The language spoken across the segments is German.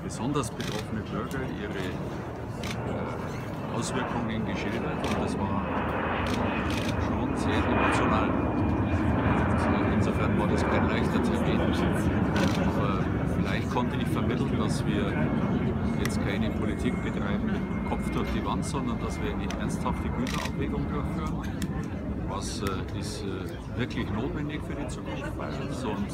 besonders betroffene Bürger ihre Auswirkungen geschildert und das war schon sehr emotional. Insofern war das kein leichter Termin. Aber vielleicht konnte ich vermitteln, dass wir jetzt keine Politik betreiben mit dem Kopf durch die Wand, sondern dass wir eine ernsthafte Güterabwägung durchführen. Was ist wirklich notwendig für die Zukunft Bayerns und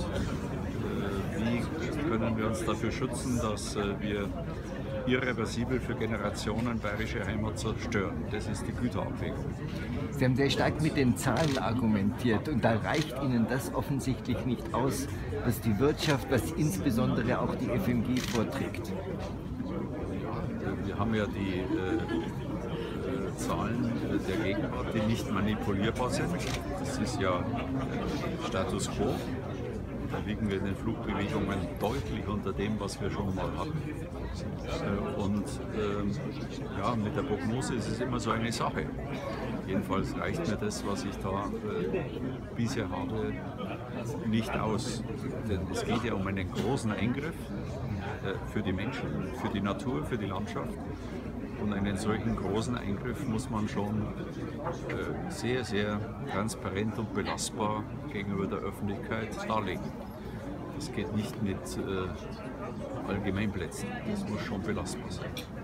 wie können wir uns dafür schützen, dass wir irreversibel für Generationen bayerische Heimat zerstören. Das ist die Güterabwägung. Sie haben sehr stark mit den Zahlen argumentiert und da reicht Ihnen das offensichtlich nicht aus, was die Wirtschaft, was insbesondere auch die FMG vorträgt. Wir haben ja die Zahlen der Gegenwart, die nicht manipulierbar sind. Das ist ja Status quo. Da liegen wir in den Flugbewegungen deutlich unter dem, was wir schon mal hatten. Und ja, mit der Prognose ist es immer so eine Sache. Jedenfalls reicht mir das, was ich da bisher habe, nicht aus. Denn es geht ja um einen großen Eingriff für die Menschen, für die Natur, für die Landschaft. Und einen solchen großen Eingriff muss man schon sehr, sehr transparent und belastbar gegenüber der Öffentlichkeit darlegen. Das geht nicht mit Allgemeinplätzen, das muss schon belastbar sein.